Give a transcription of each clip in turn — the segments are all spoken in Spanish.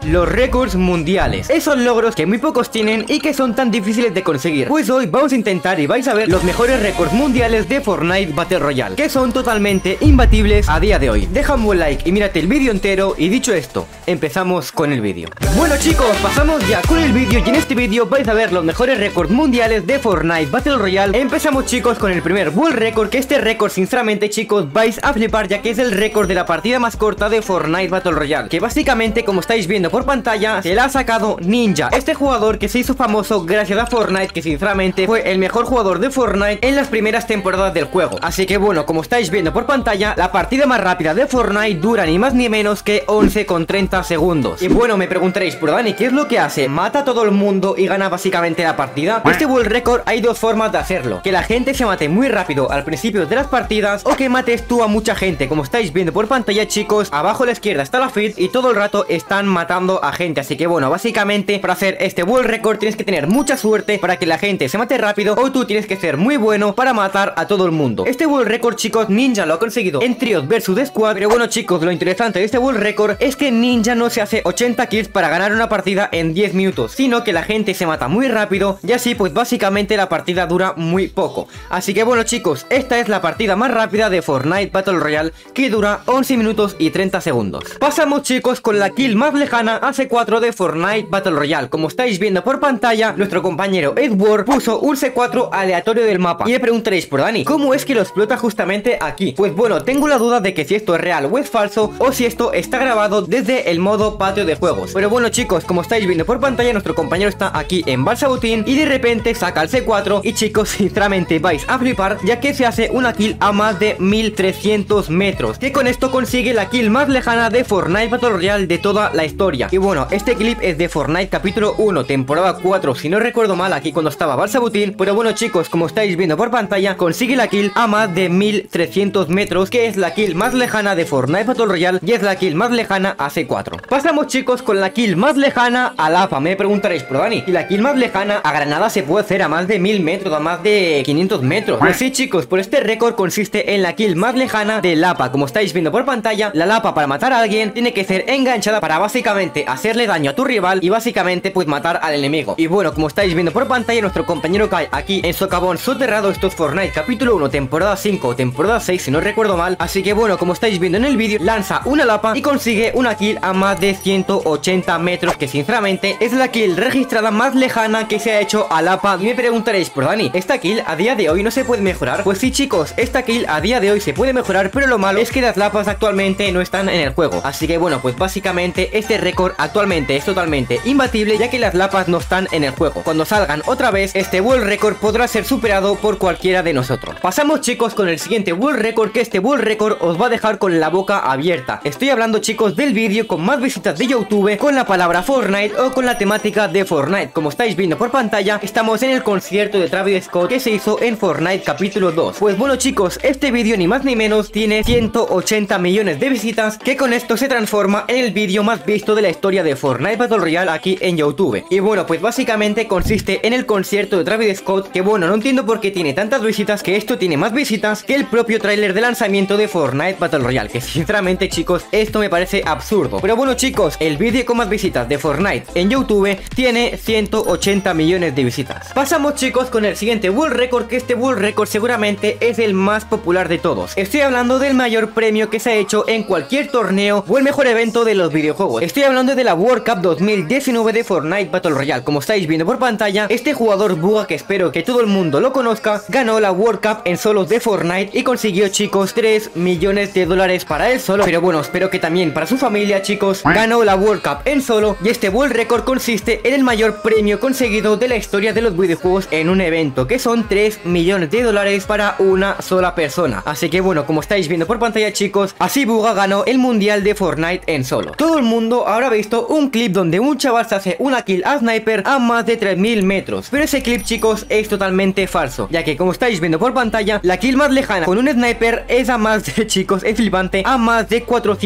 los récords mundiales. Esos logros que muy pocos tienen y que son tan difíciles de conseguir. Pues hoy vamos a intentar y vais a ver los mejores récords mundiales de Fortnite Battle Royale, que son totalmente imbatibles a día de hoy. Deja un buen like y mírate el vídeo entero. Y dicho esto, empezamos con el vídeo. Bueno chicos, pasamos ya con el vídeo y en este vídeo vais a ver los mejores récords mundiales de Fortnite Battle Royale. Empezamos chicos con el primer World Record, que este récord sinceramente chicos vais a flipar, ya que es el récord de la partida más corta de Fortnite Battle Royale, que básicamente, como estáis viendo por pantalla, se la ha sacado Ninja, este jugador que se hizo famoso gracias a Fortnite, que sinceramente fue el mejor jugador de Fortnite en las primeras temporadas del juego. Así que bueno, como estáis viendo por pantalla, la partida más rápida de Fortnite dura ni más ni menos que 11,30 segundos. Y bueno, me preguntaréis, pero Dani, ¿qué es lo que hace? ¿Mata a todo el mundo y gana básicamente la partida? Este World Record hay dos formas de hacerlo: que la gente se mate muy rápido al principio de las partidas, o que mates tú a mucha gente. Como estáis viendo por pantalla chicos, abajo a la izquierda está la feed y todo el rato están matando a gente. Así que bueno, básicamente para hacer este World Record tienes que tener mucha suerte para que la gente se mate rápido, o tú tienes que ser muy bueno para matar a todo el mundo. Este World Record chicos, Ninja lo ha conseguido en tríos versus squad. Pero bueno chicos, lo interesante de este World Record es que Ninja no se hace 80 kills para ganar una partida en 10 minutos, sino que la gente se mata muy rápido y así pues básicamente la partida dura muy poco. Así que bueno chicos, esta es la partida más rápida de Fortnite Battle Royale, que dura 11 minutos y 30 segundos. Pasamos chicos con la kill más lejana a C4 de Fortnite Battle Royale. Como estáis viendo por pantalla, nuestro compañero Edward puso un C4 aleatorio del mapa. Y me preguntaréis, por Dani, ¿cómo es que lo explota justamente aquí? Pues bueno, tengo la duda de que si esto es real o es falso, o si esto está grabado desde el modo patio de juegos. Pero bueno chicos, como estáis viendo por pantalla, nuestro compañero está aquí en Balsabutín y de repente saca el C4 y chicos, sinceramente vais a flipar, ya que se hace una kill a más de 1300 metros, que con esto consigue la kill más lejana de Fortnite Battle Royale de toda la historia. Y bueno, este clip es de Fortnite capítulo 1, temporada 4, si no recuerdo mal, aquí cuando estaba Balsabutín. Pero bueno chicos, como estáis viendo por pantalla, consigue la kill a más de 1300 metros, que es la kill más lejana de Fortnite Battle Royale y es la kill más lejana a C4. Pasamos chicos con la kill más lejana a Lapa. Me preguntaréis, pero Dani, ¿y la kill más lejana a Granada se puede hacer a más de 1000 metros, a más de 500 metros? Pues sí chicos, por este récord consiste en la kill más lejana de Lapa. Como estáis viendo por pantalla, la Lapa para matar a alguien tiene que ser enganchada para básicamente hacerle daño a tu rival y básicamente pues matar al enemigo. Y bueno, como estáis viendo por pantalla, nuestro compañero cae aquí en socavón soterrado. Esto es Fortnite capítulo 1, temporada 5 o temporada 6 si no recuerdo mal. Así que bueno, como estáis viendo en el vídeo, lanza una Lapa y consigue una kill a más de 180 metros, que sinceramente es la kill registrada más lejana que se ha hecho a Lapa. Y me preguntaréis, pero Dani, ¿esta kill a día de hoy no se puede mejorar? Pues sí chicos, esta kill a día de hoy se puede mejorar, pero lo malo es que las Lapas actualmente no están en el juego. Así que bueno, pues básicamente este récord actualmente es totalmente imbatible, ya que las Lapas no están en el juego. Cuando salgan otra vez, este World Record podrá ser superado por cualquiera de nosotros. Pasamos chicos con el siguiente World Record, que este World Record os va a dejar con la boca abierta. Estoy hablando chicos del vídeo con más visitas de YouTube con la palabra Fortnite o con la temática de Fortnite. Como estáis viendo por pantalla, estamos en el concierto de Travis Scott que se hizo en Fortnite capítulo 2. Pues bueno chicos, este vídeo ni más ni menos tiene 180 millones de visitas, que con esto se transforma en el vídeo más visto de la historia de Fortnite Battle Royale aquí en YouTube. Y bueno, pues básicamente consiste en el concierto de Travis Scott, que bueno, no entiendo por qué tiene tantas visitas, que esto tiene más visitas que el propio tráiler de lanzamiento de Fortnite Battle Royale, que sinceramente chicos, esto me parece absurdo. Pero bueno chicos, el vídeo con más visitas de Fortnite en YouTube tiene 180 millones de visitas. Pasamos chicos con el siguiente World Record, que este World Record seguramente es el más popular de todos. Estoy hablando del mayor premio que se ha hecho en cualquier torneo o el mejor evento de los videojuegos. Estoy hablando de la World Cup 2019 de Fortnite Battle Royale. Como estáis viendo por pantalla, este jugador Buga, que espero que todo el mundo lo conozca, ganó la World Cup en solos de Fortnite y consiguió chicos 3 millones de dólares para él solo. Pero bueno, espero que también para su familia chicos. Ganó la World Cup en solo y este World Record consiste en el mayor premio conseguido de la historia de los videojuegos en un evento, que son 3 millones de dólares para una sola persona. Así que bueno, como estáis viendo por pantalla chicos, así Buga ganó el mundial de Fortnite en solo. Todo el mundo habrá visto un clip donde un chaval se hace una kill a sniper a más de 3000 metros, pero ese clip chicos es totalmente falso, ya que como estáis viendo por pantalla, la kill más lejana con un sniper es a más de chicos, es flipante, a más de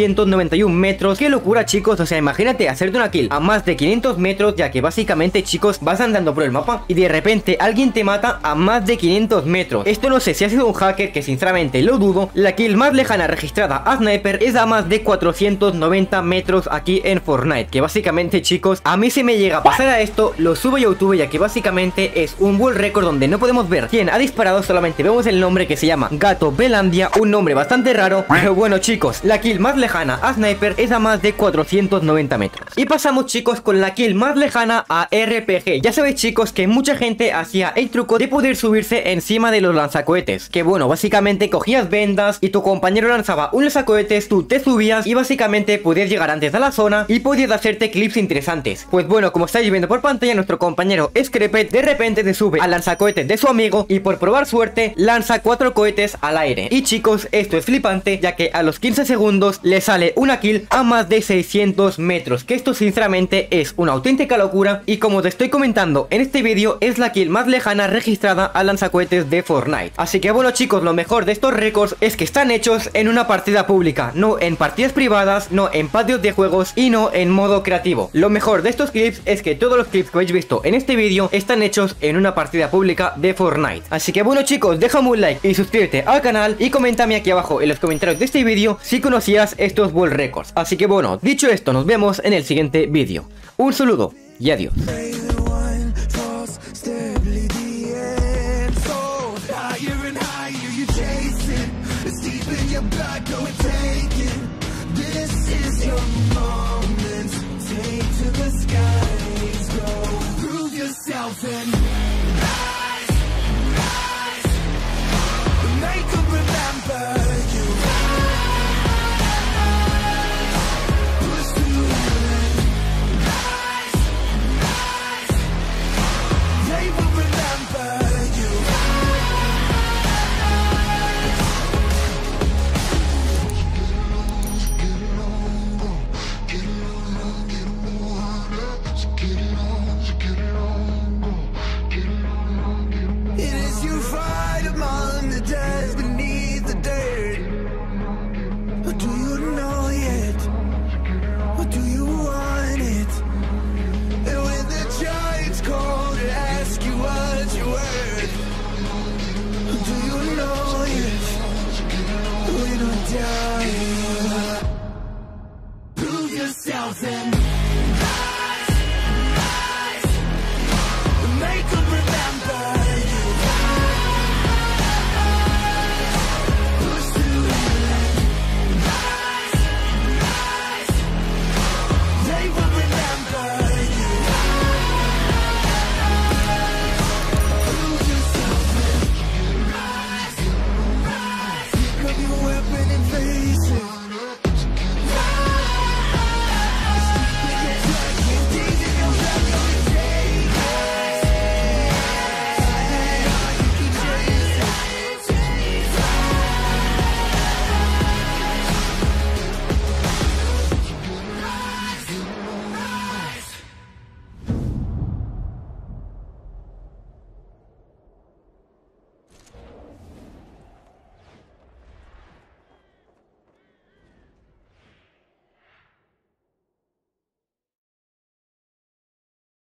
491 metros. Qué locura chicos, o sea, imagínate hacerte una kill a más de 500 metros, ya que básicamente chicos vas andando por el mapa y de repente alguien te mata a más de 500 metros. Esto no sé si ha sido un hacker, que sinceramente lo dudo. La kill más lejana registrada a sniper es a más de 490 metros aquí en Fortnite. Fortnite, que básicamente, chicos, a mí si me llega a pasar a esto, lo subo a YouTube, ya que básicamente es un world record donde no podemos ver quién ha disparado, solamente vemos el nombre, que se llama Gato Belandia, un nombre bastante raro, pero bueno, chicos, la kill más lejana a Sniper es a más de 490 metros. Y pasamos, chicos, con la kill más lejana a RPG. Ya sabéis, chicos, que mucha gente hacía el truco de poder subirse encima de los lanzacohetes, que bueno, básicamente cogías vendas y tu compañero lanzaba un lanzacohetes, tú te subías y básicamente podías llegar antes a la zona y podías hacerte clips interesantes. Pues bueno, como estáis viendo por pantalla, nuestro compañero Screpet de repente se sube al lanzacohetes de su amigo y por probar suerte lanza 4 cohetes al aire. Y chicos, esto es flipante, ya que a los 15 segundos le sale una kill a más de 600 metros, que esto sinceramente es una auténtica locura. Y como te estoy comentando en este vídeo, es la kill más lejana registrada al lanzacohetes de Fortnite. Así que bueno, chicos, lo mejor de estos récords es que están hechos en una partida pública, no en partidas privadas, no en patios de juegos y no en modo creativo. Lo mejor de estos clips es que todos los clips que habéis visto en este vídeo están hechos en una partida pública de Fortnite. Así que bueno, chicos, déjame un like y suscríbete al canal y coméntame aquí abajo en los comentarios de este vídeo si conocías estos world records. Así que bueno, dicho esto, nos vemos en el siguiente vídeo. Un saludo y adiós.